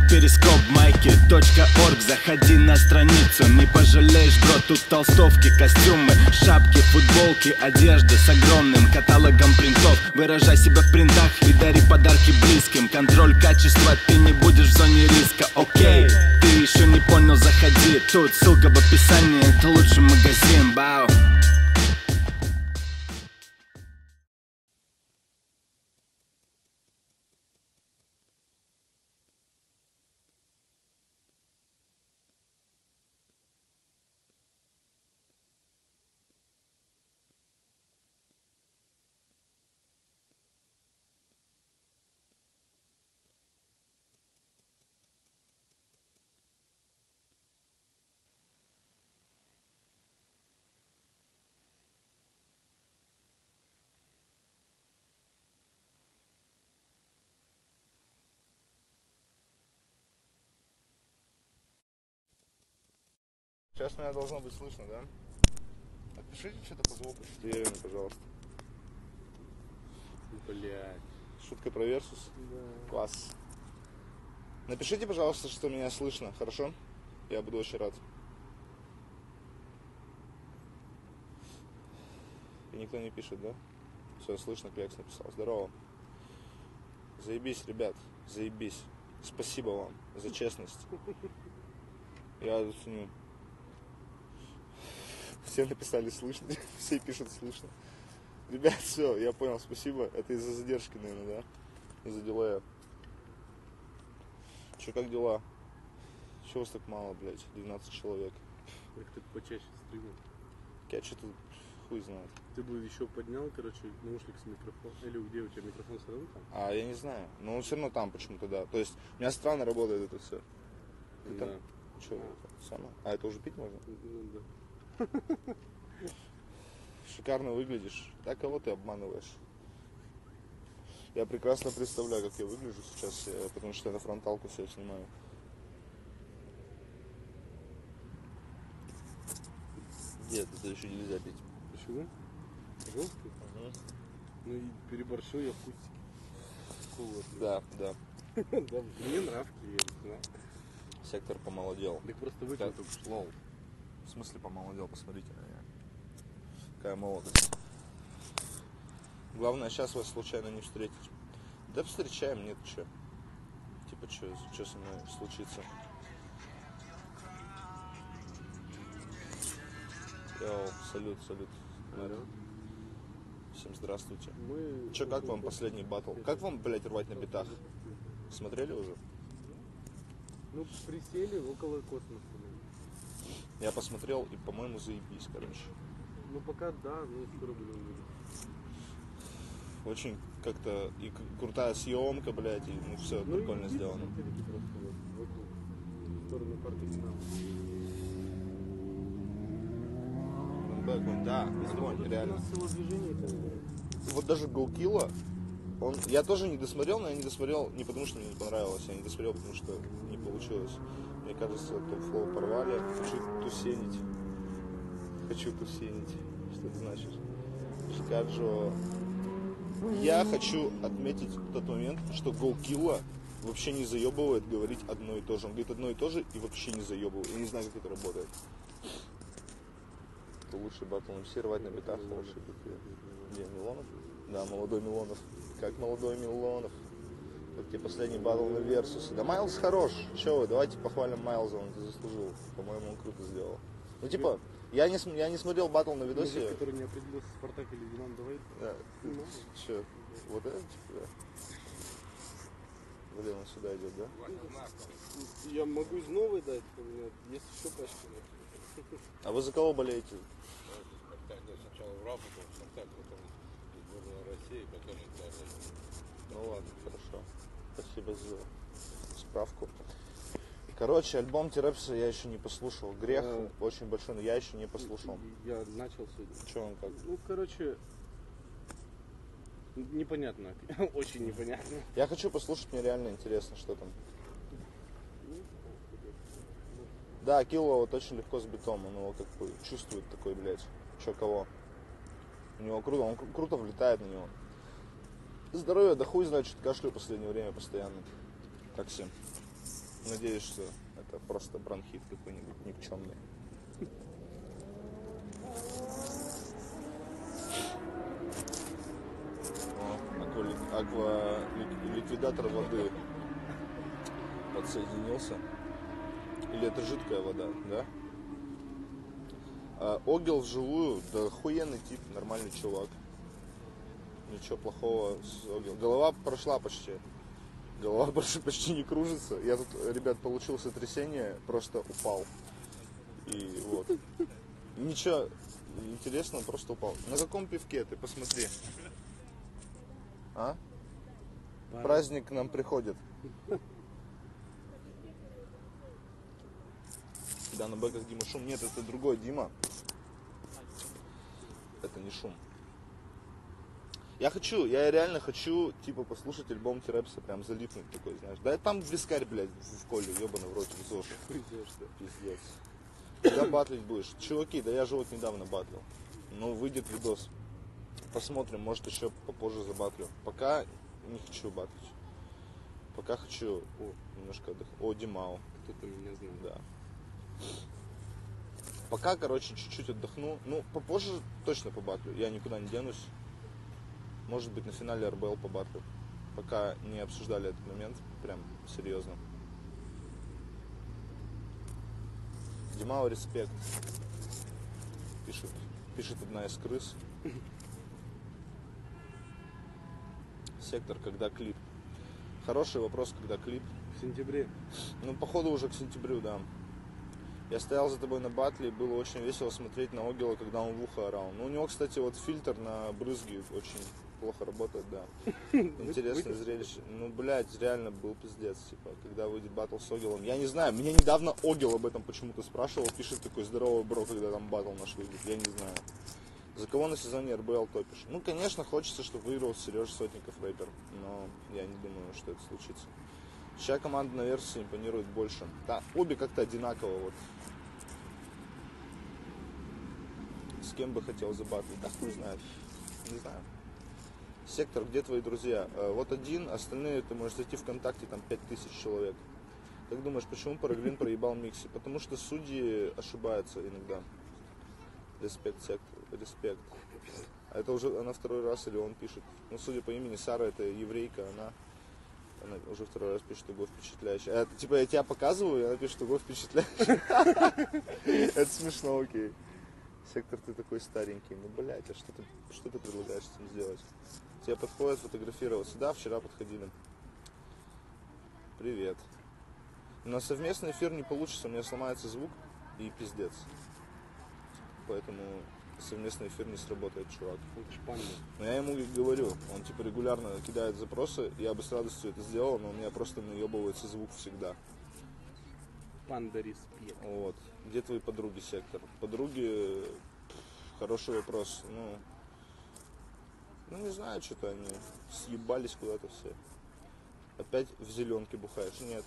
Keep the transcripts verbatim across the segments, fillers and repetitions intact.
перископ майки точка орг. Заходи на страницу, не пожалеешь, бро. Тут толстовки, костюмы, шапки, футболки, одежда с огромным каталогом принтов. Выражай себя в принтах и дари подарки близким. Контроль качества, ты не будешь в зоне риска. Окей, ты еще не понял, заходи. Тут ссылка в описании, это лучший магазин. Бау. Сейчас меня должно быть слышно, да? Отпишите что-то по звуку, четыре, пожалуйста. Блять. Шутка про Версус? Да. Класс. Напишите, пожалуйста, что меня слышно, хорошо? Я буду очень рад. И никто не пишет, да? Все, слышно, Клекс написал. Здорово. Заебись, ребят, заебись. Спасибо вам за честность. Я ценю. Все написали слышно, все пишут слышно. Ребят, все, я понял, спасибо. Это из-за задержки, наверное, да? Из-за дела. Че, как дела? Чего вас так мало, блядь? двенадцать человек. Как ты почаще стримил? Я что-то хуй знает. Ты бы еще поднял, короче, наушник с микрофоном. Или где у тебя микрофон все равно там? А, я не знаю. Но он все равно там почему-то, да. То есть у меня странно работает это все. Да. Что это самое? А, это уже пить можно? Ну да. Шикарно выглядишь. Да, кого ты обманываешь? Я прекрасно представляю, как я выгляжу сейчас, потому что я на фронталку себя снимаю. Нет, это еще нельзя пить. Почему? Жесткий? Угу. Ну и переборщил я в кустике. Холодно. Да, да. Да, мне нравится, я не знаю. Сектор помолодел. Так просто выкинул только что. В смысле помолодел? Посмотрите на меня. Какая молодость. Главное сейчас вас случайно не встретить. Да встречаем, нет, что. Типа, что, что со мной случится? Йоу, салют, салют. Алло. Всем здравствуйте. Мы... Че, как вам последний батл? Как вам, блядь, рвать на битах? Смотрели уже? Ну, присели около космоса. Я посмотрел и, по-моему, заебись, короче. Ну, пока да, но скоро будем видеть. Очень как-то и крутая съемка, блядь, и ну, все ну, прикольно и сделано. Просто вот, вокруг, в сторону парка финала. Да, огонь, реально. Движение, вот даже Голкилла, он, я тоже не досмотрел, но я не досмотрел не потому, что мне не понравилось, я не досмотрел, потому что не получилось. Мне кажется, топ-флоу порвали. Хочу тусенить. Хочу тусенить. Что это значит? Шикаджо. Я хочу отметить тот момент, что Голкилла вообще не заебывает говорить одно и то же. Он говорит одно и то же и вообще не заебывает. Я не знаю, как это работает. Это лучший батл эм си, рвать на битах, лучший битвы. Где, Милонов? Да, молодой Милонов. Как молодой Милонов. Вот тебе последний батл на Версусе. Да Майлз хорош. Че вы, давайте похвалим Майлза, он это заслужил. По-моему, он круто сделал. Ну типа, я не, я не смотрел батл на видосе. Мужик, который не определился, Спартак или Динамо, давай. Да. Ну, Че, вот это типа, да? Блин, он сюда идет, да? я могу из новой дать, у меня есть еще пачка. А вы за кого болеете? Сначала в Рафу был Спартак, потом сборная России, потом Италия. Ну ладно, хорошо. Спасибо за справку. Короче, альбом Терепса я еще не послушал. Грех а, очень большой, но я еще не послушал. Я начал сегодня. Че он как? Ну, короче, непонятно. Очень непонятно. Я хочу послушать, мне реально интересно, что там. Да, Килло вот очень легко с битом, он его как бы чувствует такой, блядь, чё кого. У него круто, он круто влетает на него. Здоровье, да хуй знает, что-то кашлю в последнее время постоянно. Как всем. Надеюсь, что это просто бронхит какой-нибудь никчемный. О, аква, аква ликвидатор воды подсоединился. Или это жидкая вода, да? А, Огил вживую, да охуенный тип, нормальный чувак. Ничего плохого с Огил. Голова прошла почти. Голова больше почти не кружится. Я тут, ребят, получил сотрясение, просто упал. И вот. Ничего интересного, просто упал. На каком пивке ты? Посмотри. А? Праздник к нам приходит. Да, на бэках Дима Шум. Нет, это другой Дима. Это не Шум. Я хочу, я реально хочу, типа, послушать альбом Тирепса, прям залипнуть такой, знаешь. Да там вискарь, блядь, в коле, ебаный в рот, в ЗОЖ. Пиздец. Когда батлить будешь? Чуваки, да я же вот недавно батлил. Ну, выйдет видос. Посмотрим, может еще попозже забатлю. Пока не хочу батлить. Пока хочу о, немножко отдохнуть. О, Димао. Кто-то меня знает. Да. Пока, короче, чуть-чуть отдохну. Ну, попозже точно побатлю. Я никуда не денусь. Может быть, на финале эр бэ эл побатлю. Пока не обсуждали этот момент. Прям серьезно. Димао, респект. Пишет, пишет одна из крыс. Сектор, когда клип? Хороший вопрос, когда клип. В сентябре. Ну, походу, уже к сентябрю, да. Я стоял за тобой на батле, было очень весело смотреть на Огила, когда он в ухо орал. Ну, у него, кстати, вот фильтр на брызги очень плохо работает, да. Интересное зрелище. Ну, блядь, реально был пиздец, типа, когда выйдет батл с Огилом. Я не знаю, меня недавно Огил об этом почему-то спрашивал, пишет такой: здоровый бро, когда там батл наш выйдет. Я не знаю. За кого на сезоне эр бэ эл топишь? Ну, конечно, хочется, чтобы выиграл Сережа Сотников, рэпер, но я не думаю, что это случится. Чья команда на версии импонирует больше? Да, обе как-то одинаково, вот. С кем бы хотел забатлить? Да хуй знает. Не знаю. Сектор, где твои друзья? Вот один, остальные ты можешь зайти ВКонтакте, там пять тысяч человек. Как думаешь, почему Параглин проебал Микси? Потому что судьи ошибаются иногда. Респект, Сектор, респект. А это уже она второй раз или он пишет? Ну, судя по имени, Сара, это еврейка, она... Она уже второй раз пишет, что год впечатляющий. А, типа, я тебя показываю, и она пишет, что год впечатляющий. Это смешно, окей. Сектор, ты такой старенький. Ну, блядь, а что ты, что ты предлагаешь с этим сделать? Тебе подходит фотографироваться? Да, вчера подходили. Привет. На совместный эфир не получится, у меня сломается звук и пиздец. Поэтому совместный эфир не сработает, чувак. Это ж панда. Но я ему говорю, он типа регулярно кидает запросы, я бы с радостью это сделал, но у меня просто наебывается звук всегда. Панда, респект. Вот. Где твои подруги, Сектор? Подруги, хороший вопрос. Ну, ну не знаю, что-то они съебались куда-то все. Опять в зеленке бухаешь? Нет.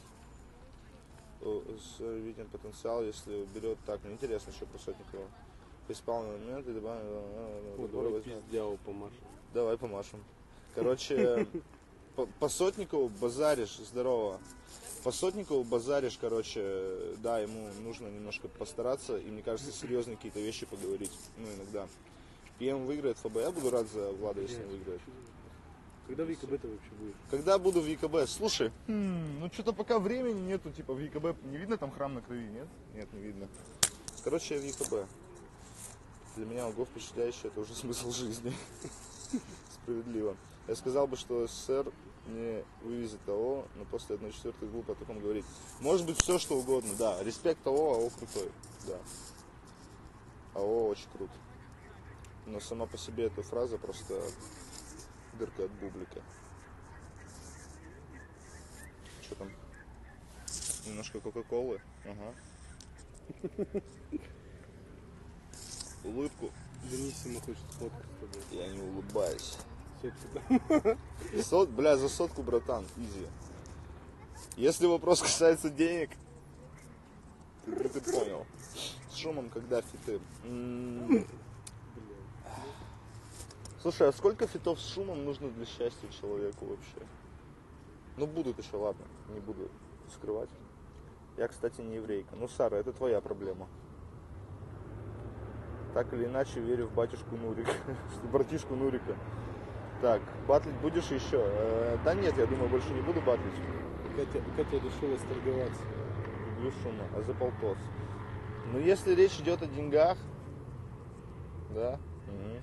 С видим потенциал, если берет так. Мне интересно, что про Сотникова. Испал на момент и добавил. Вот, давай пиздяву помашем. Давай помашем. Короче, по, по Сотникову базаришь, здорово. По Сотникову базаришь, короче, да, ему нужно немножко постараться, и мне кажется, серьезные какие-то вещи поговорить, ну, иногда. пи эм выиграет эф бэ, я буду рад за Влада, если он выиграет. Когда в ВКБ ты вообще будешь? Когда буду в ВКБ? Слушай, хм, ну что-то пока времени нету, типа в ВКБ, не видно там храм на крови, нет? Нет, не видно. Короче, я в ВКБ. Для меня ого впечатляющий, это уже смысл жизни. Справедливо. Я сказал бы, что СССР не вывезет АО, но после одной четвертой глупо о таком говорить. Может быть все что угодно, да. Респект АО, АО крутой, да. АО очень крут. Но сама по себе эта фраза просто дырка от бублика. Что там? Немножко кока-колы. Ага. Улыбку. Денисима хочет фотку с тобой. Я не улыбаюсь. Сотку. Сот, бля, за сотку, братан, изи. Если вопрос касается денег, ты, ты понял. С Шумом когда фиты? М-м-м. Слушай, а сколько фитов с Шумом нужно для счастья человеку вообще? Ну будут еще, ладно, не буду скрывать. Я, кстати, не еврейка. Ну, Сара, это твоя проблема. Так или иначе, верю в батюшку Нурика. Братишку Нурика. Так, батлить будешь еще? Э, да нет, я думаю, больше не буду батлить. Катя, Катя решила сторговаться. Люблю шума, а за полтос. Но если речь идет о деньгах, да, угу.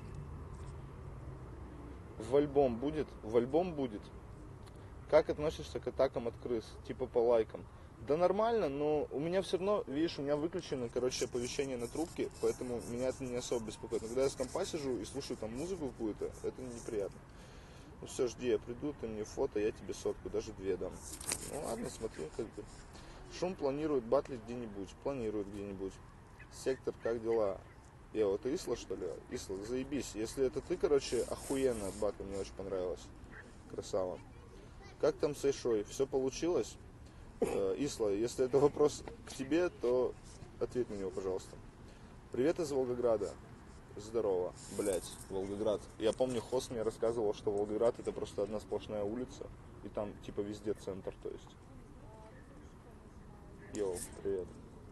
В альбом будет? В альбом будет. Как относишься к атакам от крыс? Типа по лайкам. Да нормально, но у меня все равно, видишь, у меня выключено, короче, оповещение на трубке, поэтому меня это не особо беспокоит. Но когда я с компа сижу и слушаю там музыку какую-то, это неприятно. Ну все, жди, я приду, ты мне фото, я тебе сотку, даже две дам. Ну ладно, смотри, как бы. Шум планирует батлить где-нибудь, планирует где-нибудь. Сектор, как дела? Я вот Исла, что ли? Исла, заебись. Если это ты, короче, охуенно от батла, мне очень понравилось. Красава. Как там с Эйшой? Все получилось? Э, Исла, если это вопрос к тебе, то ответь на него, пожалуйста. Привет из Волгограда. Здорово. Блять, Волгоград. Я помню, Хос мне рассказывал, что Волгоград это просто одна сплошная улица. И там типа везде центр, то есть. Йоу, привет.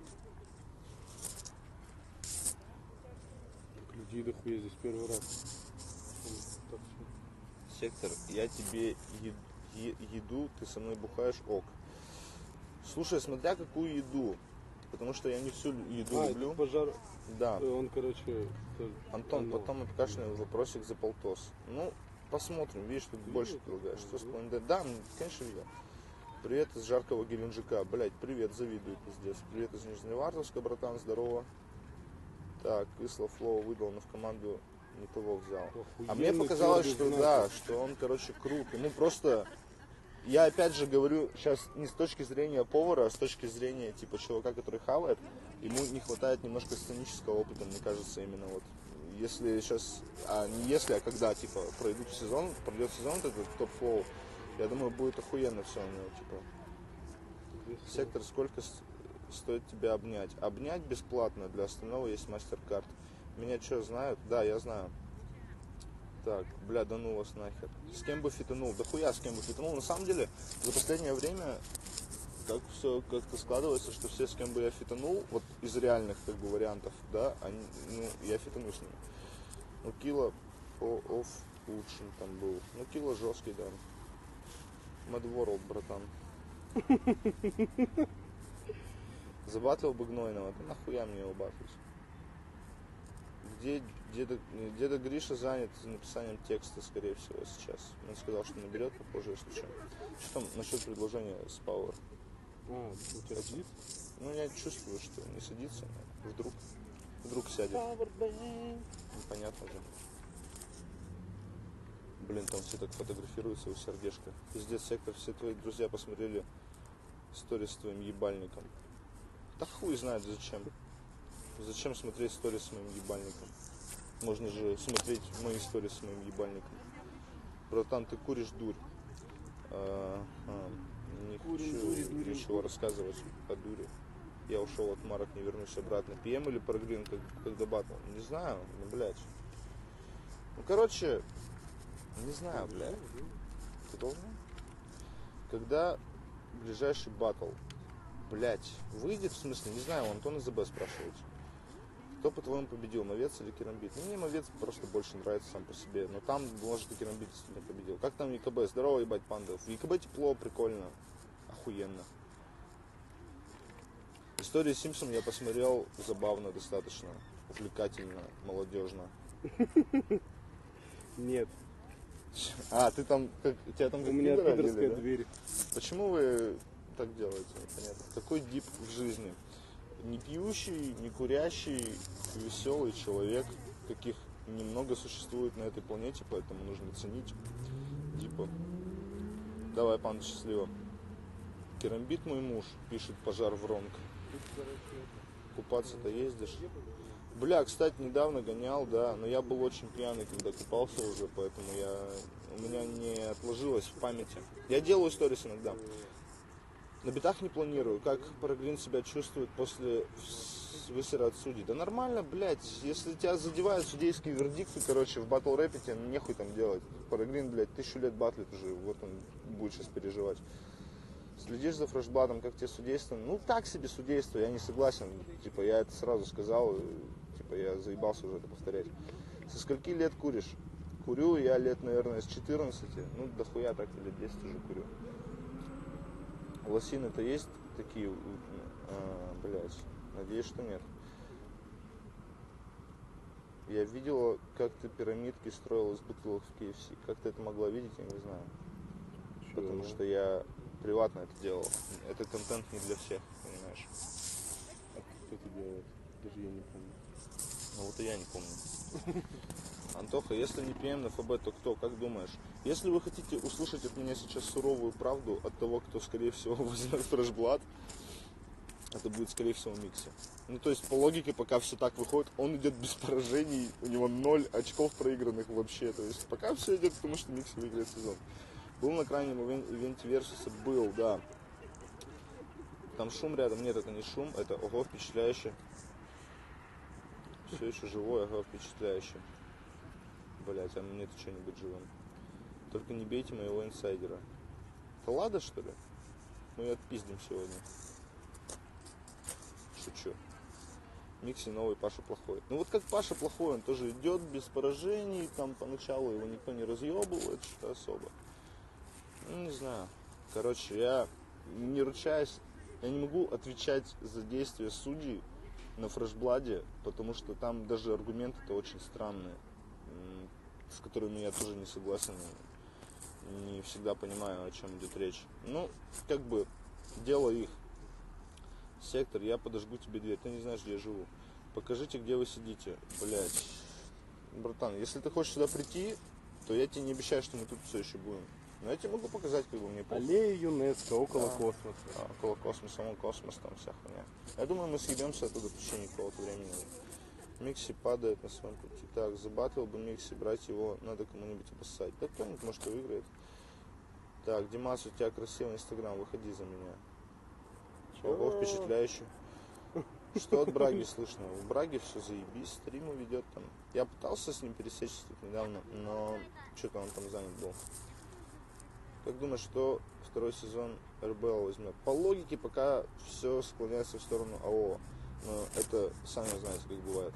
Людей дохуя здесь первый раз. Так, Сектор, я тебе е- е- еду, ты со мной бухаешь, ок. Слушай, смотря какую еду. Потому что я не всю еду а, люблю. это пожар. Да. Он, короче, тоже... Антон, оно. потом опекашный вопросик за полтос. Ну, посмотрим, видишь, тут Видишь, больше предлагаешь. Что с планетой? Да, конечно, видел. Привет из жаркого Геленджика. Блять, привет, завидую, пиздец. Привет из Нижневартовска, братан, здорово. Так, Исла Флоу выдал, но в команду не того взял. А мне Охуенный показалось, твердый что знак. да, что он, короче, крут. Ему просто... Я опять же говорю сейчас не с точки зрения повара, а с точки зрения типа чувака, который хавает. Ему не хватает немножко сценического опыта, мне кажется, именно вот. Если сейчас, а не если, а когда, типа, пройдут сезон, пройдет сезон, вот этот топ-флоу, я думаю, будет охуенно все у него, типа. Сектор, сколько с- стоит тебя обнять? Обнять бесплатно, для остального есть мастер-карт. Меня что, знают? Да, я знаю. Так, бля, да ну вас нахер. С кем бы фитанул? Да хуя с кем бы фитанул. На самом деле, за последнее время так все как-то складывается, что все, с кем бы я фитанул, вот из реальных как бы вариантов, да, они, ну, я фитану с ними. Ну, Килла по оф лучшим там был. Ну, Килла жесткий, да. Mad World, братан. Забатлил бы Гнойного, да нахуя мне его батлить? Где деда, деда Гриша занят написанием текста, скорее всего, сейчас. Он сказал, что наберет попозже, если что. Что там насчет предложения с Power? А, у тебя сидит? Ну, я чувствую, что не садится, но вдруг, вдруг сядет. Непонятно же. Блин, там все так фотографируются у сердечка. Пиздец, Сектор, все твои друзья посмотрели сторис с твоим ебальником. Да хуй знает зачем. Зачем смотреть сторис с моим ебальником? Можно же смотреть мои сторис с моим ебальником. Братан, ты куришь дурь. А, а, не Курим, хочу дури, дури, ничего рассказывать о дуре. Я ушел от марок, не вернусь обратно. пи эм или прогрин, как, когда батл? Не знаю, ну, блядь. Ну, короче, не знаю, блядь. Ты должен? Когда ближайший батл? Блядь, выйдет, в смысле, не знаю, у Антона ЗБ спрашивают. Кто, по-твоему, победил, Мовец или Керамбит? Ну, мне Мовец просто больше нравится сам по себе. Но там, может, и Керамбит действительно победил. Как там ЕКБ? Здорово, ебать, панда. В ЕКБ тепло, прикольно. Охуенно. Историю Симпсон я посмотрел забавно достаточно. Увлекательно, молодежно. Нет. А, ты там, как, у тебя там как У меня пидоры пидорская одели, да? дверь. Почему вы так делаете? Непонятно. Какой дип в жизни? Не пьющий, не курящий, веселый человек, каких немного существует на этой планете, поэтому нужно ценить. Типа, давай, пан, счастливо. Керамбит мой муж, пишет пожар в Ронг. Купаться-то ездишь? Бля, кстати, недавно гонял, да, но я был очень пьяный, когда купался уже, поэтому я, у меня не отложилось в памяти. Я делаю сторис иногда. На битах не планирую. Как Парагрин себя чувствует после высера от судей? Да нормально, блядь. Если тебя задевают судейские вердикты, короче, в батл рэпе тебе нехуй там делать. Парагрин, блядь, тысячу лет батлит уже. Вот он будет сейчас переживать. Следишь за фрешбладом, как тебе судейство? Ну, так себе судейство, я не согласен. Типа, я это сразу сказал, типа, я заебался уже это повторять. Со скольки лет куришь? Курю я лет, наверное, с четырнадцати. Ну, дохуя так-то лет десять уже курю. Лосины-то есть такие, а, блядь, надеюсь, что нет. Я видела, как ты пирамидки строил из бутылок в кей эф си. Как ты это могла видеть, я не знаю. Чего? Потому что я приватно это делал. Это контент не для всех, понимаешь. А кто это делает? Даже я не помню. Ну вот и я не помню. Антоха, если не пи эм на эф бэ, то кто? Как думаешь? Если вы хотите услышать от меня сейчас суровую правду от того, кто, скорее всего, возьмет фрешблад, это будет, скорее всего, Микси. Ну, то есть, по логике, пока все так выходит, он идет без поражений, у него ноль очков проигранных вообще. То есть, пока все идет, потому что Микси выиграет сезон. Был на крайнем ивенте Версуса? Был, да. Там шум рядом. Нет, это не шум, это ого, впечатляюще. Все еще живое, ого, впечатляюще. Блять, а мне-то что-нибудь живым. Только не бейте моего инсайдера. Это Лада, что ли? Мы ее отпиздим сегодня. Шучу. Микси новый, Паша плохой. Ну вот как Паша плохой, он тоже идет без поражений, там поначалу его никто не разъебывает, что-то особо. Ну не знаю. Короче, я не ручаюсь, я не могу отвечать за действия судей на фрешбладе, потому что там даже аргументы-то очень странные, с которыми я тоже не согласен, не всегда понимаю, о чем идет речь. Ну, как бы, дело их. Сектор, я подожгу тебе дверь, ты не знаешь, где я живу. Покажите, где вы сидите. Блять. Братан, если ты хочешь сюда прийти, то я тебе не обещаю, что мы тут все еще будем. Но я тебе могу показать, как бы мне похуй. Аллея ЮНЕСКО, около Да. космоса. А, около космоса, вон космос, там вся хуйня. Я думаю, мы съебемся оттуда в течение какого-то времени. Микси падает на своем пути. Так, забатывал бы Микси, брать его надо кому-нибудь обоссать. Да кто-нибудь, может, и выиграет. Так, Димас, у тебя красивый инстаграм, выходи за меня. Ого, впечатляюще. Что от Браги слышно? У Браги все заебись, стримы ведет там. Я пытался с ним пересечься тут недавно, но что-то он там занят был. Как думаешь, что второй сезон эр бэ эл возьмет? По логике пока все склоняется в сторону АО. Но это, сами знаете, как бывает.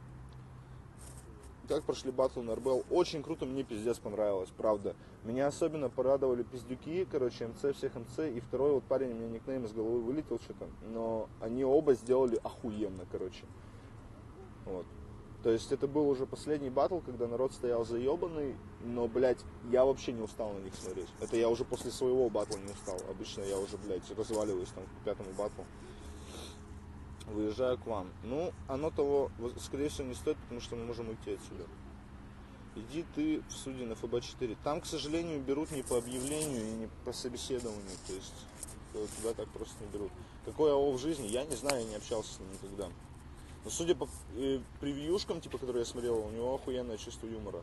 Как прошли батл на эр бэ эл? Очень круто, мне пиздец понравилось, правда. Меня особенно порадовали пиздюки, короче, эм цэ, всех эм цэ. И второй вот парень, у меня никнейм из головы вылетел что-то. Но они оба сделали охуенно, короче. Вот. То есть это был уже последний батл, когда народ стоял заебанный. Но, блядь, я вообще не устал на них смотреть. Это я уже после своего батла не устал. Обычно я уже, блядь, разваливаюсь там к пятому батлу. Выезжаю к вам. Ну, оно того, скорее всего, не стоит, потому что мы можем уйти отсюда. Иди ты в суде на эф бэ четыре. Там, к сожалению, берут не по объявлению и не по собеседованию. То есть туда так просто не берут. Какой АО в жизни, я не знаю, я не общался с ним никогда. Но судя по э, превьюшкам, типа, которые я смотрел, у него охуенное чувство юмора.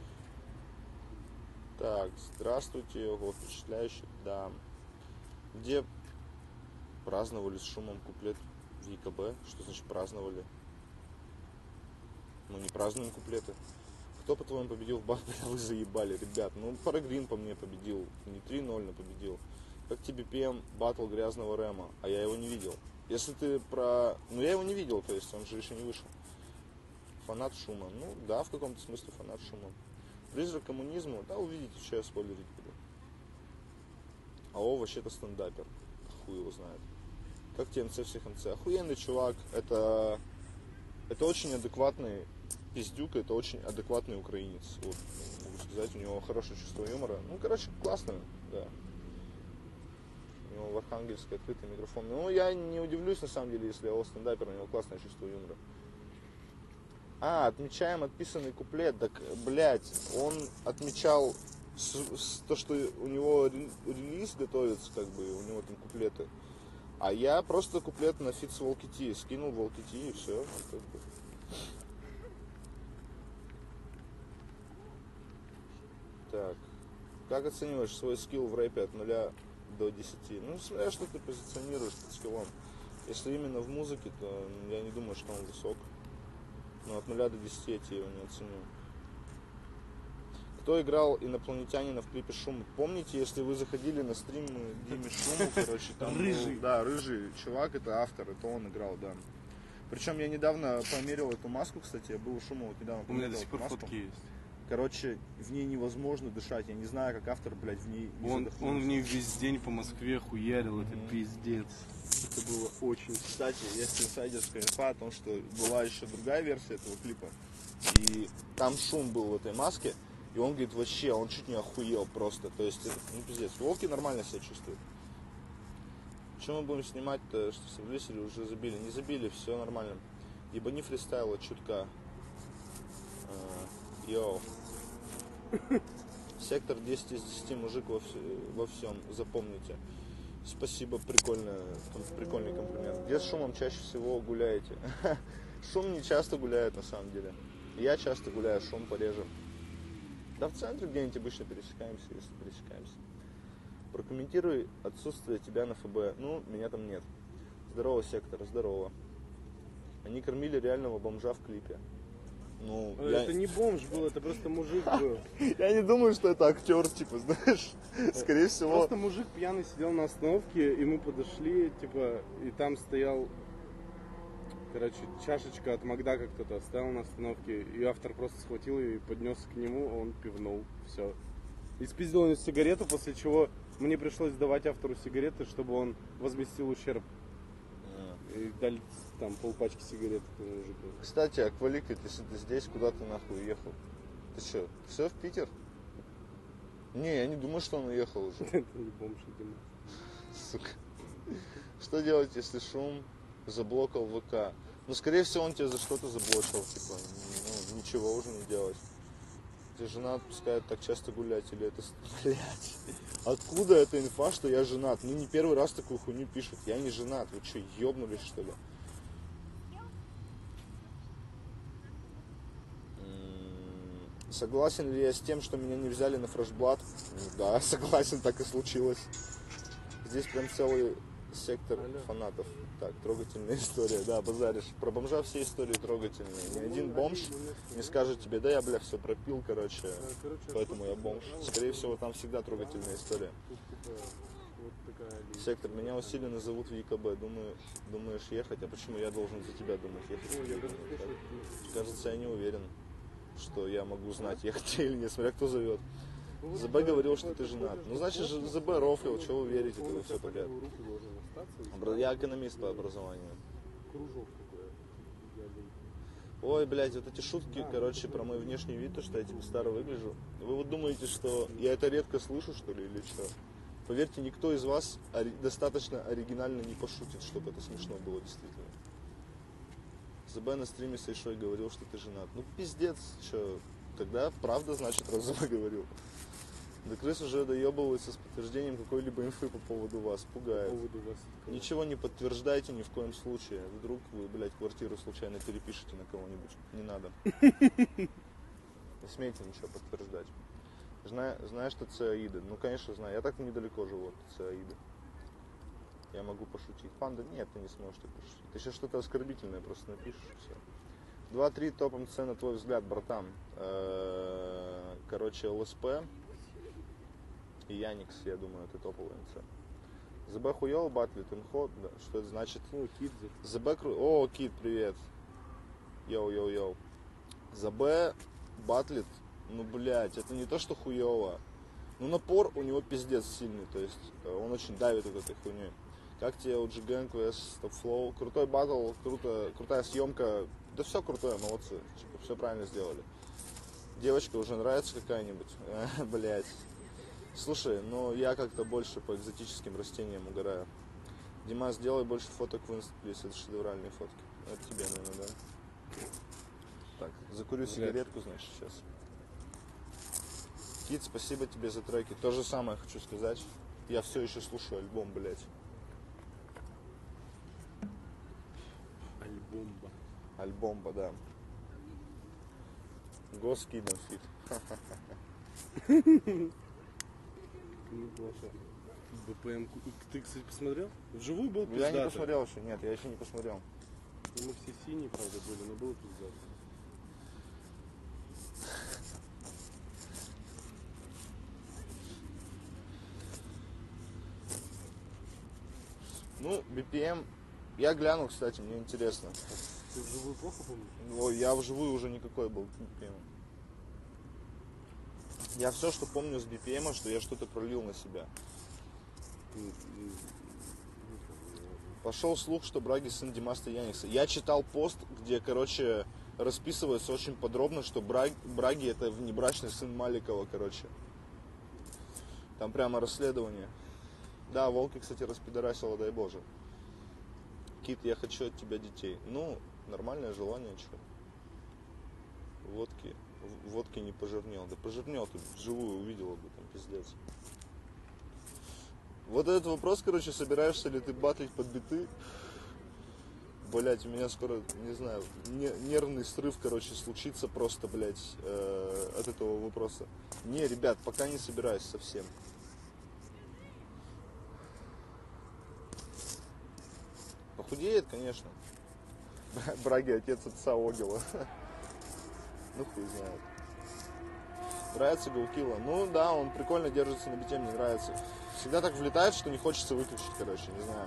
Так, здравствуйте, ого, впечатляюще, да. Где праздновали с шумом куплет в е ка бэ? Что значит праздновали? Мы не празднуем куплеты. Кто, по-твоему, победил в батле? Вы заебали, ребят. Ну, Парагрин по мне победил. Не три ноль, но победил. Как тебе пи эм батл грязного Рэма? А я его не видел. Если ты про... Ну, я его не видел, то есть он же еще не вышел. Фанат шума. Ну, да, в каком-то смысле фанат шума. Призрак коммунизма. Да, увидите, что я спойлерить буду. АО вообще-то стендапер. Хуй его знает. Как тебе эм цэ, всех эм цэ? Охуенный чувак. Это... Это очень адекватный пиздюк, это очень адекватный украинец. Вот, могу сказать, у него хорошее чувство юмора. Ну, короче, классно, да. У него в Архангельске открытый микрофон. Ну, я не удивлюсь, на самом деле, если его стендапер, у него классное чувство юмора. А, отмечаем отписанный куплет. Так, блядь, он отмечал с, с, то, что у него релиз готовится, как бы, у него там куплеты. А я просто куплет на фит с Волкити скинул в Волкити и все. Как бы. Так. Как оцениваешь свой скилл в рэпе от нуля до десяти? Ну, смотря что ты позиционируешь под скиллом. Если именно в музыке, то я не думаю, что он высок. Но от нуля до десяти я тебе его не оценю. Кто играл инопланетянина в клипе «Шум»? Помните, если вы заходили на стрим Димы Шуму, короче, там Рыжий. был, да, рыжий чувак, это автор, это он играл, да. Причем я недавно померил эту маску, кстати, я был у Шума вот недавно У меня померил до сих эту пор маску. фотки есть. Короче, в ней невозможно дышать, я не знаю, как автор, блядь, в ней не Он, задохнулся. он в ней весь день по Москве хуярил, это пиздец. Это было очень... Кстати, есть инсайдерская инфа о том, что была еще другая версия этого клипа. И там Шум был в этой маске. И он говорит, вообще, он чуть не охуел просто. То есть, это, ну пиздец. Волки нормально себя чувствуют. Что мы будем снимать-то, что собрались или уже забили? Не забили, все нормально. Ебани фристайла чутка. А, йоу. Сектор десять из десяти, мужик во, вс- во всем, запомните. Спасибо, прикольно, прикольный комплимент. Где с Шумом чаще всего гуляете? Шум не часто гуляет на самом деле. Я часто гуляю, Шум пореже. Да в центре где-нибудь обычно пересекаемся, если пересекаемся. Прокомментируй отсутствие тебя на ФБ. Ну, меня там нет. Здорово, Сектор, здорово. Они кормили реального бомжа в клипе. Ну, Это я... не бомж был, это просто мужик был. я не думаю, что это актер, типа, знаешь. Скорее всего... Просто мужик пьяный сидел на остановке, и мы подошли, типа, и там стоял, короче, чашечка от Макдака кто-то оставил на остановке, и автор просто схватил ее и поднес к нему, он пивнул, все. И спиздил у него сигарету, после чего мне пришлось давать автору сигареты, чтобы он возместил ущерб. И дали там полпачки сигарет этому мужику. Кстати, Аквалик, если ты здесь, куда ты нахуй уехал? Ты что, все в Питер? Не, я не думаю, что он уехал уже. Это не бомж, видимо. Сука. Что делать, если Шум заблокал ВК? Ну, скорее всего, он тебя за что-то заблочил, типа, ну, ничего уже не делать. Тебя жена отпускает так часто гулять, или это... Блять. Откуда эта инфа, что я женат? Ну, не первый раз такую хуйню пишут. Я не женат. Вы что, ёбнулись, что ли? М-м, согласен ли я с тем, что меня не взяли на фрешблат? Да, согласен, так и случилось. Здесь прям целый сектор фанатов. Так, трогательная история. Да, базаришь. Про бомжа все истории трогательные. Ни один бомж не скажет тебе, да я, бля, все пропил, короче, поэтому я бомж. Скорее всего, там всегда трогательная история. Сектор, меня усиленно зовут в ЕКБ. Думаю, думаешь ехать? А почему я должен за тебя думать ехать? Кажется, я не уверен, что я могу знать, ехать или нет, смотря кто зовет. ЗБ говорил, что ты женат. Ну, значит, ЗБ рофлил, что вы верите, это все подряд. Я экономист по образованию. Ой, блядь, вот эти шутки, короче, про мой внешний вид, то, что я типа старо выгляжу. Вы вот думаете, что я это редко слышу, что ли, или что? Поверьте, никто из вас ори- достаточно оригинально не пошутит, чтобы это смешно было действительно. ЗБ на стриме с Ишой говорил, что ты женат. Ну, пиздец, что, тогда правда, значит, раз ЗБ говорил. Да крыс уже доебывается с подтверждением какой-либо инфы по поводу вас. Пугает. По поводу вас. Ничего не подтверждайте ни в коем случае. Вдруг вы, блядь, квартиру случайно перепишете на кого-нибудь. Не надо. Не смейте ничего подтверждать. Зна- знаешь, что це Аида? Ну, конечно, знаю. Я так недалеко живу от це Аиды. Я могу пошутить. Панда, нет, ты не сможешь так пошутить. Ты сейчас что-то оскорбительное просто напишешь, и все. два-три топ МЦ на твой взгляд, братан. Э-э- Короче, ЛСП и Яникс, я думаю, это топовый МЦ. ЗБ хуёво батлит, инход, да, что это значит? О, Кит. ЗБ кру... О, Кит, привет. Йоу-йоу-йоу. ЗБ батлит, ну, блядь, это не то, что хуёво. Ну, напор у него пиздец сильный, то есть он очень давит вот этой хуйней. Как тебе о джи Gang vs Top Flow? Крутой батл, круто, крутая съемка. Да все крутое, молодцы. Типа, все правильно сделали. Девочка уже нравится какая-нибудь? Блять. Слушай, ну я как-то больше по экзотическим растениям угораю. Дима, сделай больше фоток в инст, плиз, это шедевральные фотки. Это тебе, наверное, да? Так, закурю сигаретку, значит, сейчас. Кит, спасибо тебе за треки. То же самое хочу сказать. Я все еще слушаю альбом, блять. Альбомба. Альбомба, да. Го с Кидом фит. Неплохо. БПМ. Ты, кстати, посмотрел? Вживую был Я пиздато. не посмотрел еще, нет, я еще не посмотрел. Мы все синие, правда, были, но было пиздато. Ну, би пи эм, я глянул, кстати, мне интересно. Ты вживую плохо помнишь? Ой, я вживую уже никакой был би пи эм. Я все, что помню с би пи эм, что я что-то пролил на себя. Пошел слух, что Браги сын Димаса Яникса. Я читал пост, где, короче, расписывается очень подробно, что Браги, Браги это внебрачный сын Маликова, короче. Там прямо расследование. Да, Волки, кстати, распидорасила, дай боже. Кит, я хочу от тебя детей. Ну, нормальное желание, что? Водки, водки не пожирнел. Да пожирнел, ты вживую увидела бы, там пиздец. Вот этот вопрос, короче, собираешься ли ты батлить под биты? Блять, у меня скоро, не знаю, нервный срыв, короче, случится просто, блять, э, от этого вопроса. Не, ребят, пока не собираюсь совсем. Похудеет, конечно. Браги отец отца Огила. Ну хуй знает. Нравится Гоукила? Ну да, он прикольно держится на бите, мне нравится. Всегда так влетает, что не хочется выключить, короче, не знаю.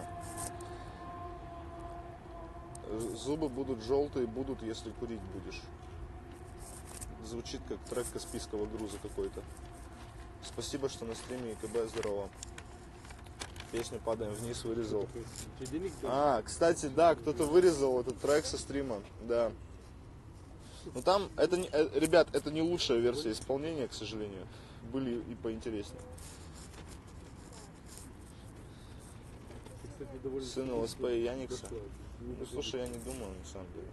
Зубы будут желтые, будут, если курить будешь. Звучит как трек Каспийского груза какой-то. Спасибо, что на стриме ИКБ, здорово. Песню «Падаем вниз» вырезал. А, кстати, да, кто-то вырезал этот трек со стрима, да. Ну там, это не, э, ребят, это не лучшая версия исполнения, к сожалению. Были и поинтереснее. Сын ЛСП и Яникса. Ну слушай, я не думаю, на самом деле.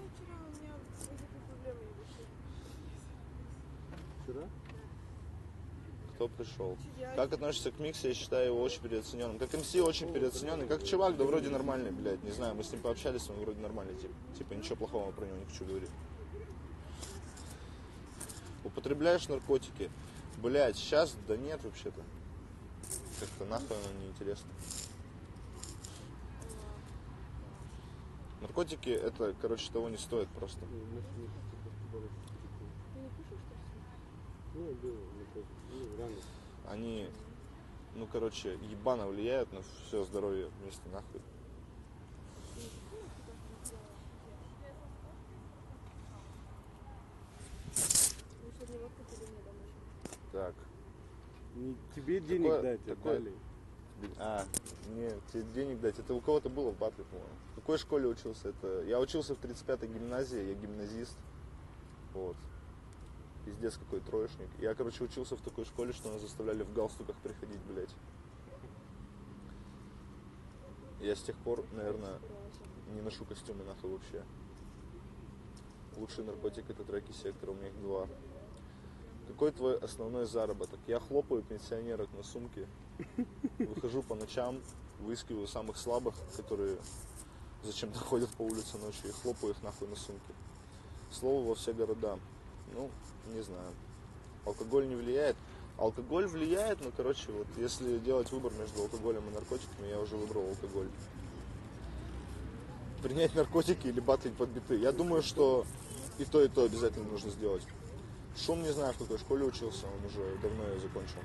Вчера? Кто пришел? Как относишься к Миксе? Я считаю его очень переоцененным. Как МС очень переоцененный. Как чувак, да вроде нормальный, блядь. Не знаю, мы с ним пообщались, он вроде нормальный тип. Типа ничего плохого про него не хочу говорить. Употребляешь наркотики? Блядь, сейчас да нет вообще-то. Как-то нахуй оно неинтересно. Наркотики это, короче, того не стоит просто. Они, ну, короче, ебано влияют на все здоровье вместе нахуй. Так. Не тебе денег Такое, дать, а такое... дали. А, нет, тебе денег дать. Это у кого-то было в батле, по-моему. В какой школе учился? Это... Я учился в тридцать пятой гимназии, я гимназист. Вот. Пиздец какой троечник. Я, короче, учился в такой школе, что нас заставляли в галстуках приходить, блядь. Я с тех пор, наверное, не ношу костюмы нахуй вообще. Лучший наркотик это треки сектора, у меня их два. Какой твой основной заработок? Я хлопаю пенсионерок на сумке, выхожу по ночам, выискиваю самых слабых, которые зачем-то ходят по улице ночью, и хлопаю их нахуй на сумке. Слово во все города. Ну, не знаю. Алкоголь не влияет. Алкоголь влияет, но, короче, вот если делать выбор между алкоголем и наркотиками, я уже выбрал алкоголь. Принять наркотики или батлить под биты? Я думаю, что и то, и то обязательно нужно сделать. Шум, не знаю, в какой школе учился, он уже давно ее закончил.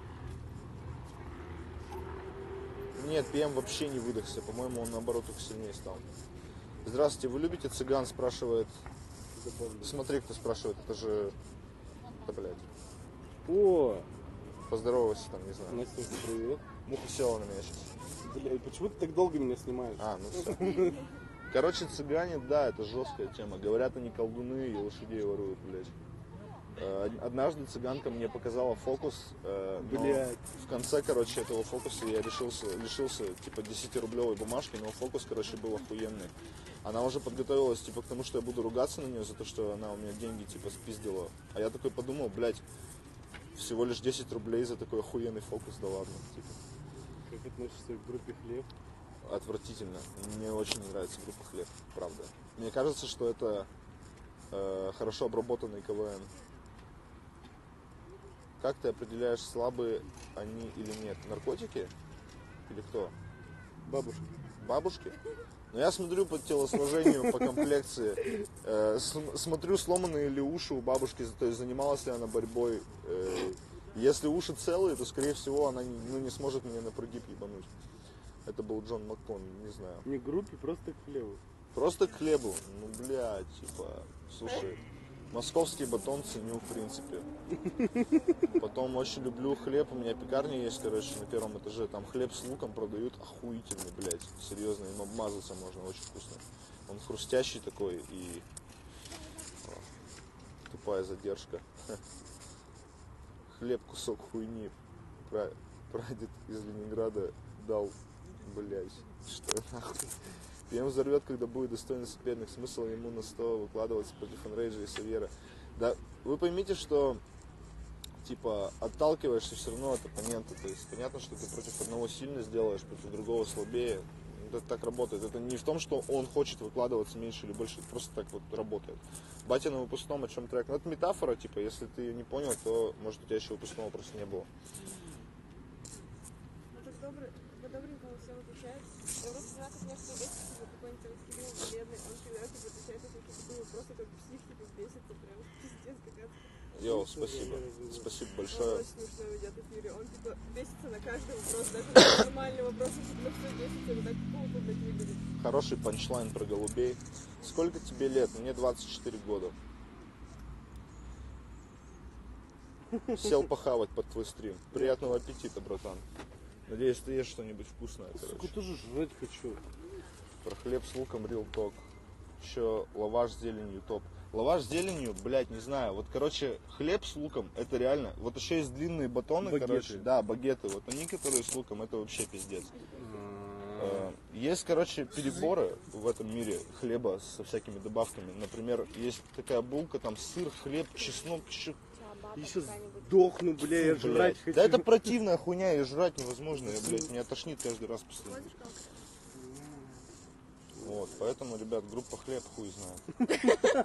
Нет, пи эм вообще не выдохся, по-моему, он наоборот только сильнее стал. Здравствуйте, вы любите цыган, спрашивает. Смотри, кто спрашивает, это же... Да, блядь. О! Поздоровайся там, не знаю. Настя, привет. Муха села на меня сейчас. Блядь, почему ты так долго меня снимаешь? А, ну все. Короче, цыгане, да, это жесткая тема. Говорят, они колдуны и лошадей воруют, блядь. Однажды цыганка мне показала фокус, но в конце, короче, этого фокуса я решился, лишился, типа, десятирублевой бумажки, но фокус, короче, был охуенный. Она уже подготовилась, типа, к тому, что я буду ругаться на нее за то, что она у меня деньги, типа, спиздила. А я такой подумал, блядь, всего лишь десять рублей за такой охуенный фокус, да ладно, типа. Как относишься к группе «Хлеб»? Отвратительно. Мне очень не нравится группа «Хлеб», правда. Мне кажется, что это э, хорошо обработанный КВН. Как ты определяешь, слабые они или нет? Наркотики? Или кто? Бабушка. Бабушки? Ну я смотрю по телосложению, по комплекции. Э, см- смотрю, сломанные ли уши у бабушки, то есть занималась ли она борьбой. Э, если уши целые, то скорее всего она не, ну, не сможет меня на прогиб ебануть. Это был Джон Маккон, не знаю. Не к группе, просто к хлебу. Просто к хлебу. Ну, блядь, типа, слушай, московские батон ценю, в принципе. Потом очень люблю хлеб. У меня пекарня есть, короче, на первом этаже. Там хлеб с луком продают охуительный, блядь. Серьезно, им обмазаться можно, очень вкусно. Он хрустящий такой и... О, тупая задержка. Хлеб кусок хуйни. Прадед из Ленинграда дал, блядь, что нахуй. ПМ взорвет, когда будет достойный соперник. Смысл ему на сто выкладываться против Энрейджа и Савьера. Да, вы поймите, что типа отталкиваешься все равно от оппонента. То есть понятно, что ты против одного сильно сделаешь, против другого слабее. Это так работает. Это не в том, что он хочет выкладываться меньше или больше, это просто так вот работает. Батя на выпускном, о чем трек. Ну это метафора, типа, если ты ее не понял, то может у тебя еще выпускного просто не было. Ну так добрый, вы добренько все выключает. Я просто знаю, как некоторые бесятся, типа какой-нибудь Кирилл бледный, он всегда типа отвечает на такие тупые вопросы, как псих, типа бесится, прям пиздец какая-то. Йоу, спасибо. Спасибо Он большое. очень смешно ведет в эфире, он типа бесится на каждый вопрос, даже на нормальный вопрос, он типа на все бесится, это так глупо, блядь, выглядит. Хороший панчлайн про голубей. Сколько тебе лет? Мне двадцать четыре года. Сел похавать под твой стрим. Приятного аппетита, братан. Надеюсь, ты ешь что-нибудь вкусное, Сука, короче. тоже жрать хочу. Про хлеб с луком, real talk. Еще лаваш с зеленью, топ. Лаваш с зеленью, блядь, не знаю. Вот, короче, хлеб с луком, это реально. Вот еще есть длинные батоны, Багеты. короче. Да, багеты. Вот они, которые с луком, это вообще пиздец. Э, Есть, короче, переборы в этом мире хлеба со всякими добавками. Например, есть такая булка, там сыр, хлеб, чеснок, щ- Я сейчас сдохну, бля, я Блядь. жрать хочу. Да это противная хуйня, и жрать невозможно. Я, блядь, меня тошнит каждый раз после. Вот, поэтому, ребят, группа хлеб, хуй знает.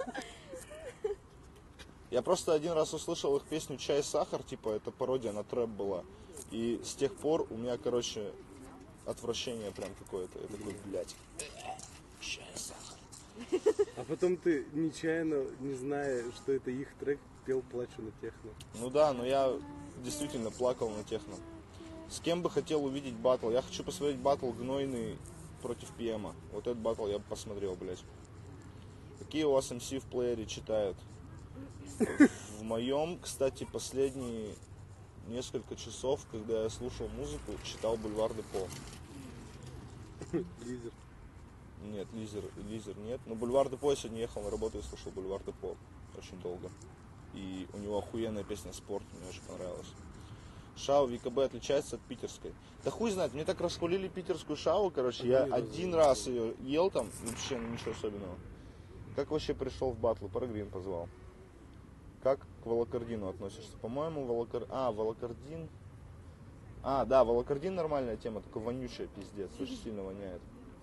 Я просто один раз услышал их песню «Чай, сахар», типа, это пародия на трэп была. И с тех пор у меня, короче, отвращение прям какое-то. Я такой, блядь, чай, сахар. А потом ты нечаянно, не зная, что это их трек, пел «Плачу на техно». Ну да, но я действительно плакал на техно. С кем бы хотел увидеть батл? Я хочу посмотреть батл Гнойный против ПМа. Вот этот батл я бы посмотрел, блядь. Какие у вас эм си в плеере читают? В моем, кстати, последние несколько часов, когда я слушал музыку, читал Бульвар Депо. Лизер. Нет, Лизер, Лизер нет. Но Бульвар Депо я сегодня ехал на работу и слушал Бульвар Депо очень долго. И у него охуенная песня «Спорт», мне очень понравилась. Шау ВКБ отличается от питерской. Да хуй знает, мне так расхвалили питерскую шау, короче, я один раз ее ел там, вообще ну, ничего особенного. Как вообще пришел в батл? Парагрин позвал. Как к волокордину относишься? По-моему, волокор... А, волокордин... А, да, волокордин нормальная тема, только вонючая, пиздец, очень сильно воняет.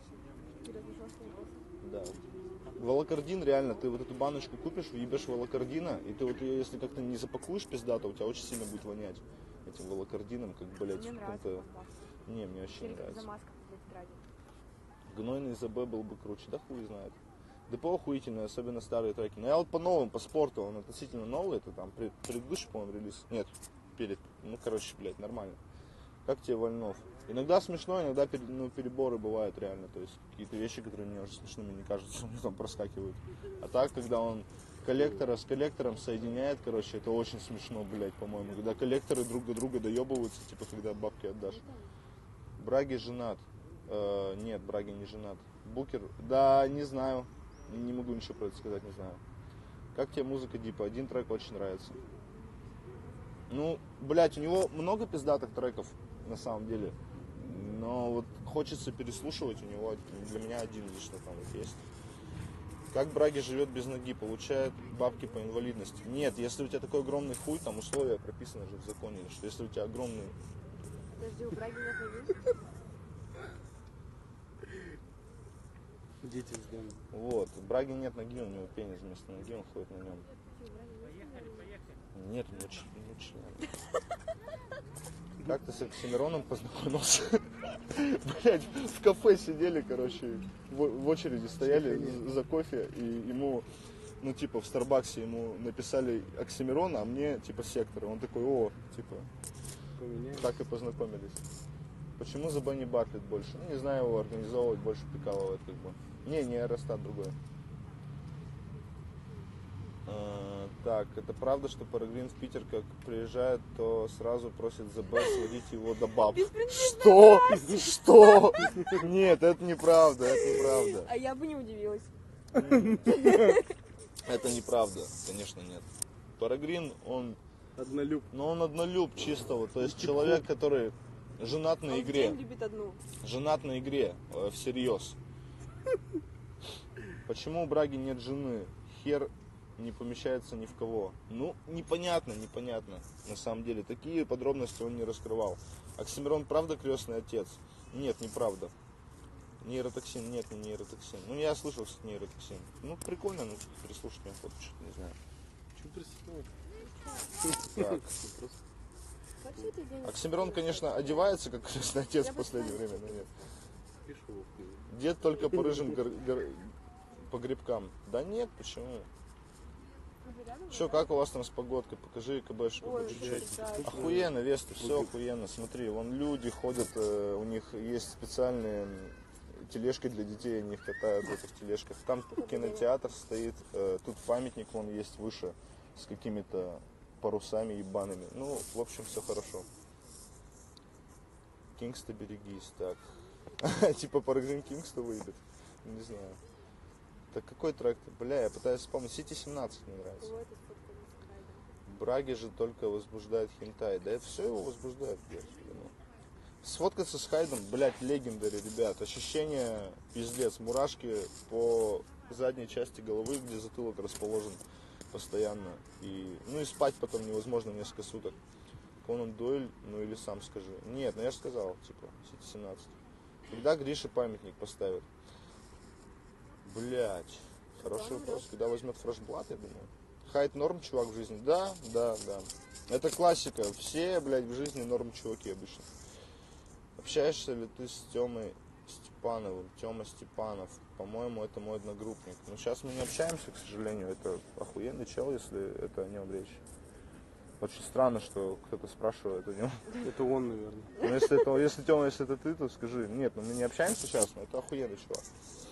Да. Волокордин реально, ты вот эту баночку купишь, въебешь волокордина, и ты вот ее, если как-то не запакуешь пиздато, у тебя очень сильно будет вонять этим волокордином, как, блядь, Мне в нравится каком-то... колбаска. Не, мне вообще не Или как нравится. замазка для тетради. Гнойный ЗБ был бы круче, да хуй знает. Депо охуительное, особенно старые треки. Но я вот по новым, по спорту, он относительно новый, это там пред- предыдущий, по-моему, релиз. Нет, перед, ну короче, блядь, нормально. Как тебе Вольнов? Иногда смешно, иногда пере- ну, переборы бывают реально. То есть какие-то вещи, которые мне уже смешными не кажутся, мне там проскакивают. А так, когда он коллектора с коллектором соединяет, короче, это очень смешно, блядь, по-моему. Когда коллекторы друг до друга доебываются, типа, когда бабки отдашь. Браги женат. Э, нет, Браги не женат. Букер, да, не знаю. Не могу ничего про это сказать, не знаю. Как тебе музыка Дипа? Один трек очень нравится. Ну, блядь, у него много пиздатых треков, на самом деле. Но вот хочется переслушивать, у него для меня один лично там вот есть. Как Браги живет без ноги? Получает бабки по инвалидности? Нет, если у тебя такой огромный хуй, там условия прописаны же в законе, что если у тебя огромный... Подожди, у Браги нет ноги? Дети с дома. Вот, у Браги нет ноги, у него пенис вместо ноги, он ходит на нем. Нет, не очень, не очень. Как ты с Оксимироном познакомился? Блять, в кафе сидели, короче, в, в очереди стояли за кофе, и ему, ну, типа, в Старбаксе ему написали Оксимирон, а мне, типа, Сектор. Он такой, о, типа, Поменяем. так и познакомились. Почему зе бэ не батлит больше? Ну, не знаю, его организовывать, больше прикалывает как бы. Не, не Аэростат, другой. А, так, это правда, что Парагрин в Питер как приезжает, то сразу просит зе бэ сводить его до баб? Что? Что? Нет, это неправда, это неправда. А я бы не удивилась. Это неправда, конечно, нет. Парагрин, он, Однолюб. ну, он однолюб чистого, то есть человек, который женат на Он игре. день любит одну. Женат на игре, э, всерьез. Почему у Браги нет жены? Хер не помещается ни в кого. Ну, непонятно, непонятно. На самом деле, такие подробности он не раскрывал. Оксимирон правда крестный отец? Нет, неправда. Нейротоксин, нет, не нейротоксин. Ну, я слышал, кстати, нейротоксин. Ну, прикольно, ну, переслушать меня фото, что-то не знаю. Чего присылать? Так. Вообще это день. Оксимирон, конечно, одевается как крестный отец Я в последнее бы время, но нет. Пишу его в книгу. Дед только по рыжим гор- гор- по грибкам. Да нет, почему? Че, как у вас там с погодкой? Покажи КБшку. Ой, хоть вообще чуть-чуть. потрясающе. Охуенно, Веста, все охуенно. Смотри, вон люди ходят, э, у них есть специальные тележки для детей, они их катают в этих тележках. Там кинотеатр стоит, э, тут памятник вон есть выше с какими-то парусами ебаными. Ну, в общем, все хорошо. Кингста берегись, так. Типа Парагрин Кингста выйдет. Не знаю. Так какой трек? Бля, я пытаюсь вспомнить. Сити семнадцать мне нравится. Кого это сфоткали с Хайдом? Браги же только возбуждает хентай. Да это все его возбуждает, блядь. Ну. Сфоткаться с Хайдом, блядь, легендари, ребят. Ощущение пиздец. Мурашки по задней части головы, где затылок расположен постоянно. И, ну и спать потом невозможно несколько суток. Конан Дойль, ну или сам скажи. Нет, ну я же сказал, типа, Сити семнадцать. Когда Грише памятник поставят? Блять, хороший вопрос. Когда возьмет фрешблат, я думаю. Хайд норм чувак в жизни? Да, да, да. Это классика. Все, блядь, в жизни норм чуваки обычно. Общаешься ли ты с Тёмой Степановым? Тёма Степанов. По-моему, это мой одногруппник. Но сейчас мы не общаемся, к сожалению. Это охуенный чел, если это о нем речь. Очень странно, что кто-то спрашивает о нем. Это он, наверное. Но если, это, если Тёма, если это ты, то скажи. Нет, ну мы не общаемся сейчас, но это охуенный чувак.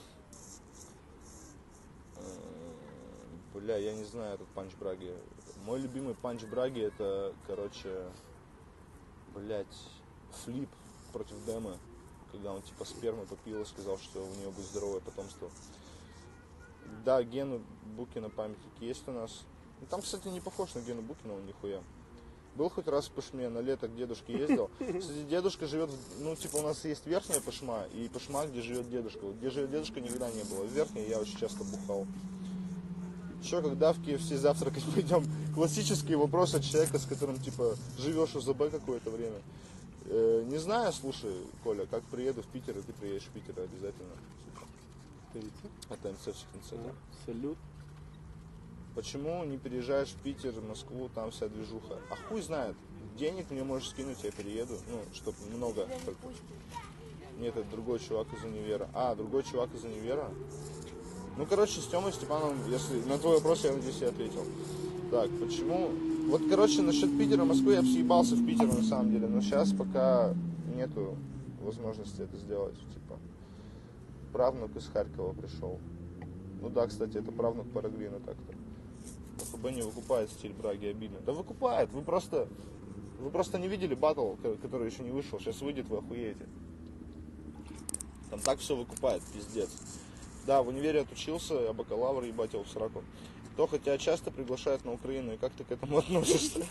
Бля, я не знаю этот панч Браги. Мой любимый панч Браги это, короче, блять, флип против Дэмы. Когда он типа спермы попил и сказал, что у нее будет здоровое потомство. Да, Гену Букина памятник есть у нас. Ну, там, кстати, не похож на Гену Букина, он нихуя. Был хоть раз в Пашме, на лето к дедушке ездил. Кстати, дедушка живет, в, ну, типа, у нас есть верхняя Пашма и Пашма, где живет дедушка. Вот где живет дедушка, никогда не было. В верхней я очень часто бухал. Че, когда в ка эф си завтракать пойдем? Классический вопрос от человека, с которым, типа, живешь у ЗБ какое-то время. Э, не знаю, слушай, Коля, как приеду в Питер, и ты приедешь в Питер обязательно. Это ТНЦ всех ТНЦ, да? Салют. Почему не переезжаешь в Питер, в Москву, там вся движуха? А хуй знает. Денег мне можешь скинуть, я перееду. Ну, чтоб много. Только. Нет, это другой чувак из универа. А, другой чувак из универа? Ну, короче, с Тёмой Степановым, если на твой вопрос, я надеюсь, я ответил. Так, почему? Вот, короче, насчет Питера, Москвы, я бы съебался в Питер на самом деле, но сейчас пока нету возможности это сделать. Типа, правнук из Харькова пришел. Ну да, кстати, это правнук Парагрина так-то. ФБ не выкупает стиль Браги, обидно. Да выкупает, вы просто, вы просто не видели батл, который еще не вышел, сейчас выйдет, вы охуеете. Там так все выкупает, пиздец. Да, в универе отучился, я бакалавр, ебать его в сраку. Тоха, тебя часто приглашают на Украину, и как ты к этому относишься?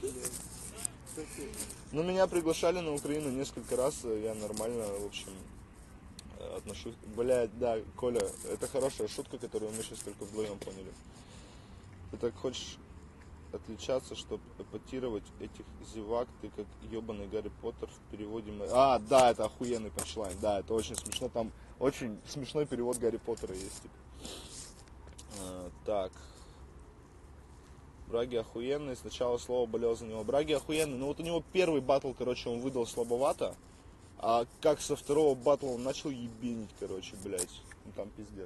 Ну, меня приглашали на Украину несколько раз, я нормально, в общем, отношусь. Блядь, да, Коля, это хорошая шутка, которую мы сейчас только вдвоем поняли. Ты так хочешь отличаться, чтобы эпатировать этих зевак, ты как ебаный Гарри Поттер в переводе... А, да, это охуенный панчлайн, да, это очень смешно, там очень смешной перевод Гарри Поттера есть. Типа. А, так. Браги охуенный, сначала слово болел за него. Браги охуенный, но вот у него первый батл, короче, он выдал слабовато, а как со второго батла он начал ебенить, короче, блядь, ну там пиздец.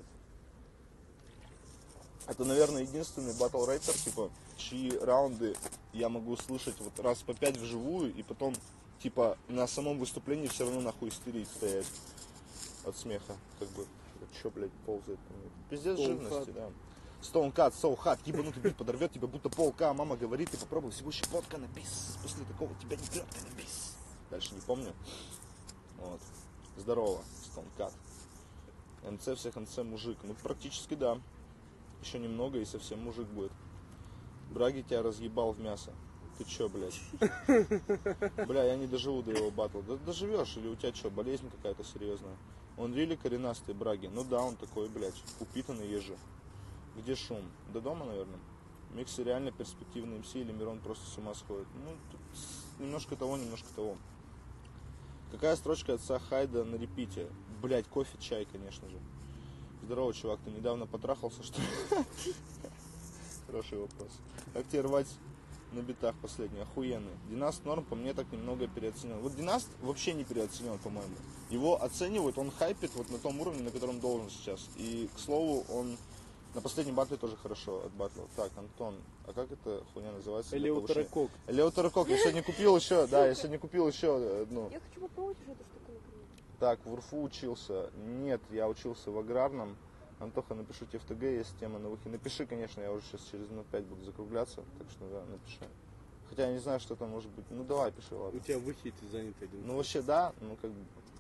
Это, наверное, единственный батл рэпер, типа, чьи раунды я могу слышать вот раз по пять вживую, и потом типа на самом выступлении все равно нахуй истерить стоять от смеха. Как бы, чё, блядь, ползает? Пиздец Stone живности, Cut. да. Stone Cut, So Hot, ебанутый бит подорвет тебя, будто полка. Мама говорит, ты попробуй всего щепотка на бис. После такого тебя не прет каннабис. Дальше не помню. Вот. Здорово, Stone Cut. эн цэ всех эн цэ мужик. Ну, практически да. Еще немного и совсем мужик будет. Браги тебя разъебал в мясо. Ты чё, блядь? Бля, я не доживу до его батла. Да доживешь, или у тебя чё, болезнь какая-то серьезная? Он рили коренастый, Браги. Ну да, он такой, блядь, упитанный ежи. Где шум? До дома, наверное. Миксы реально перспективный эм си или Мирон просто с ума сходит? Ну, тут немножко того, немножко того. Какая строчка отца Хайда на репите? Блядь, кофе, чай, конечно же. Здорово, чувак, ты недавно потрахался, что ли? Хороший вопрос. Как тебе рвать на битах последний? Охуенный. Династ норм, по мне так немного переоценен. Вот Династ вообще не переоценен, по-моему. Его оценивают, он хайпит вот на том уровне, на котором должен сейчас. И, к слову, он на последнем батле тоже хорошо отбатлил. Так, Антон, а как эта хуйня называется? Элеутерокок. Элеутерокок. Я сегодня купил еще, да, я сегодня купил еще одну. Я хочу попробовать уже эту штуку наконец. Так, в УРФУ учился. Нет, я учился в аграрном. Антоха, напишу тебе в ТГ, есть тема на выход. Напиши, конечно, я уже сейчас через минут пять буду закругляться. Так что, да, напиши. Хотя я не знаю, что там может быть. Ну, давай, пиши, ладно. У тебя выход занят один. Ну, вообще, да, ну, как бы...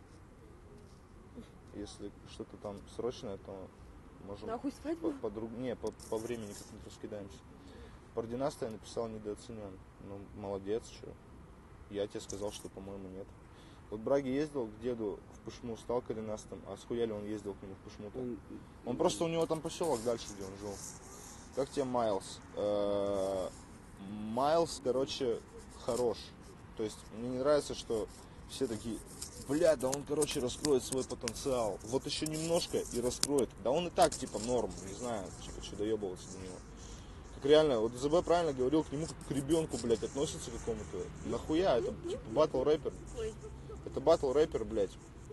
Если что-то там срочное, то можем... Нахуй По, свадьбу? по друг... Не, по, по времени как-нибудь раскидаемся. Про Династа я написал недооценен. Ну, молодец, что. Я тебе сказал, что, по-моему, нет. Вот Браги ездил к деду в Пышму, стал коренастым, а схуяли он ездил к нему в Пышму-то? Он, Он просто, у него там поселок дальше, где он жил. Как тебе Майлз? Э, Майлз, короче, хорош. То есть мне не нравится, что все такие, бля, да он, короче, раскроет свой потенциал. Вот еще немножко и раскроет. Да он и так, типа, норм, не знаю, типа, что доебываться до него. Как реально, вот ЗБ правильно говорил, к нему как к ребенку, блядь, относится к какому-то. Нахуя? Это, типа, батл рэпер. Ой. Это батл рэпер, блядь.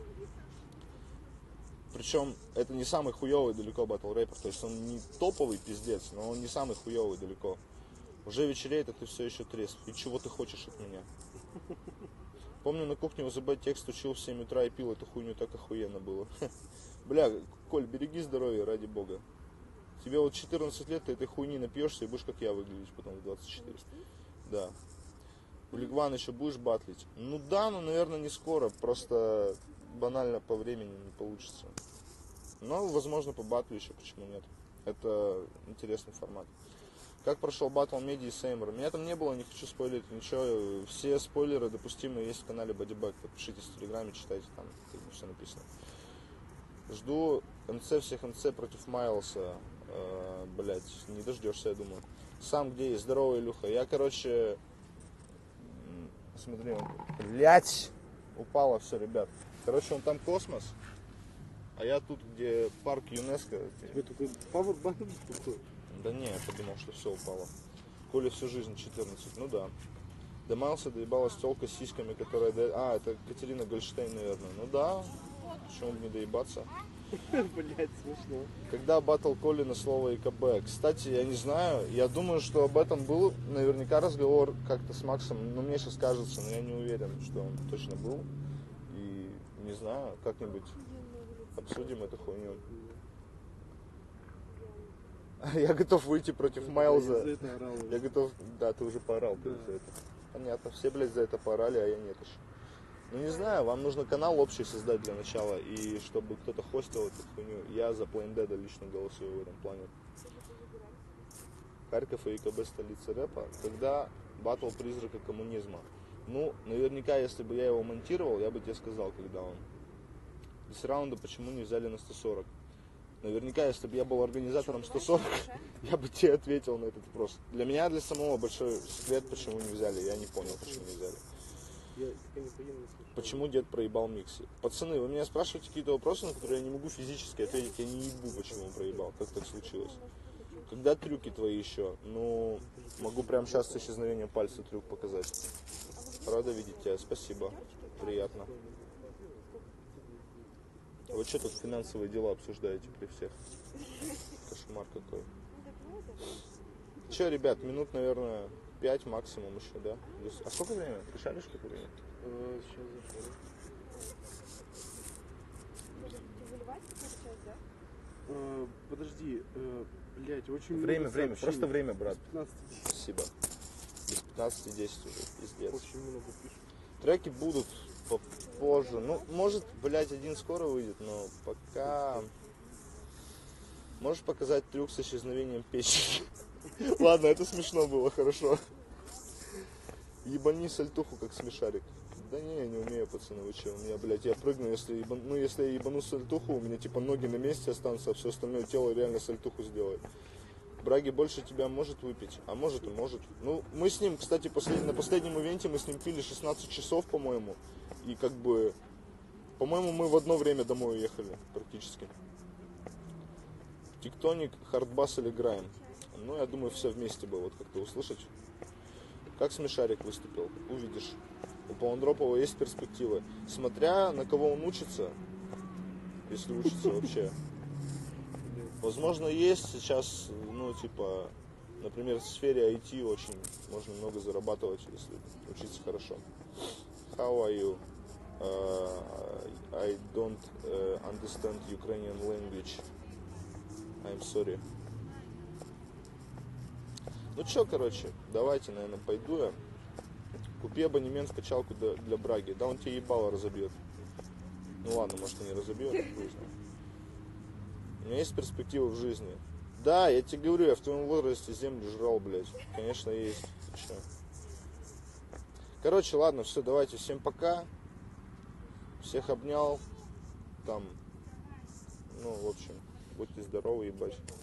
Причем это не самый хуёвый далеко батл рэпер. То есть он не топовый пиздец, но он не самый хуёвый далеко. Уже вечереет, а ты все еще трезв. И чего ты хочешь от меня? Помню, на кухне у ЗБ текст учил в семь утра и пил эту хуйню, так охуенно было. Бля, Коль, береги здоровье, ради бога. Тебе вот четырнадцать лет, ты этой хуйни напьешься и будешь как я выглядеть потом в двадцать четыре. Да. В Лигван еще будешь батлить? Ну да, но, наверное, не скоро. Просто банально по времени не получится. Но, возможно, по батлю еще, почему нет. Это интересный формат. Как прошел батл Меди и Сеймора? Меня там не было, не хочу спойлерить ничего. Все спойлеры допустимые есть в канале Бодибэк. Подпишитесь в Телеграме, читайте, там все написано. Жду эм цэ всех эм цэ против Майлса. Э, блять, не дождешься, я думаю. Сам где есть? Здорово, Илюха. Я, короче... Смотри, он... Блять! Упало все, ребят. Короче, он там космос. А я тут, где парк ЮНЕСКО. тебе такой пауэрбанк такой. Да не, я подумал, что все упало. Коля всю жизнь четырнадцать, ну да. До Майлса доебалась тёлка с сиськами, которая... До... А, это Катерина Гольштейн, наверное. Ну да, почему бы не доебаться. Блять, смешно. Когда батл Коли на слово ИКБ? Кстати, я не знаю, я думаю, что об этом был наверняка разговор как-то с Максом, но мне сейчас кажется, но я не уверен, что он точно был. И не знаю, как-нибудь обсудим эту хуйню. Я готов выйти против Майлза. Я за это орал. Я готов... Да, ты уже поорал Да. за это. Понятно, все, блядь, за это поорали, а я нет еще. Ну не знаю, вам нужно канал общий создать для начала, и чтобы кто-то хостил эту хуйню. Я за Плейндеда лично голосую в этом плане. Харьков и ИКБ столица рэпа. Когда батл призрака коммунизма? Ну, наверняка, если бы я его монтировал, я бы тебе сказал, когда он. Из раунда почему не взяли на сто сорок? Наверняка, если бы я был организатором сто сорок, я бы тебе ответил на этот вопрос. Для меня, для самого большой секрет, почему не взяли. Я не понял, почему не взяли. Я пока не поем, не слышу. Почему дед проебал миксы? Пацаны, вы меня спрашиваете какие-то вопросы, на которые я не могу физически ответить. Я не ебу, почему он проебал. Как так случилось? Когда трюки твои еще? Ну, могу прямо сейчас с исчезновением пальца трюк показать. Рада видеть тебя. Спасибо. Приятно. Вы что тут финансовые дела обсуждаете при всех? Кошмар какой. Че, ребят, минут, наверное, пять максимум еще, да? А сколько время? Ты шаришь, сколько время? Э, сейчас зашел. Может, выливать какую-то часть, да? Э, подожди, э, блядь, очень Время, много время, сообщений. просто время, брат. пятнадцать десять. Спасибо. Без пятнадцати десять уже, пиздец. Очень много пишут. Треки будут попозже. Ну, может, блядь, один скоро выйдет, но пока... Можешь показать трюк с исчезновением печени? Ладно, это смешно было, хорошо. Ебани сальтуху, как смешарик. Да не, я не умею, пацаны, вы че? У меня, блядь, я прыгну, если ебан... ну, если я ебану сальтуху, у меня типа ноги на месте останутся, а все остальное тело реально сальтуху сделает. Браги больше тебя может выпить, а может и может. Ну, мы с ним, кстати, послед... на последнем ивенте мы с ним пили шестнадцать часов, по-моему. И как бы, по-моему, мы в одно время домой уехали, практически. Тектоник, хардбас или грайм? Ну, я думаю, все вместе бы вот как-то услышать. Как смешарик выступил? Увидишь. У Паундропова есть перспективы. Смотря на кого он учится, если учится вообще. Возможно, есть сейчас, ну, типа, например, в сфере ай ти очень можно много зарабатывать, если учиться хорошо. How are you? Uh, I don't uh, understand Ukrainian language. I'm sorry. Ну чё, короче, давайте, наверное, пойду я. Купи абонемент в качалку для, для Браги. Да он тебе ебало разобьет. Ну ладно, может и не разобьет, хуй знает. У меня есть перспективы в жизни. Да, я тебе говорю, я в твоем возрасте землю жрал, блядь. Конечно, есть. Ты чё? Короче, ладно, все, давайте, всем пока. Всех обнял. Там, ну, в общем, будьте здоровы, ебать.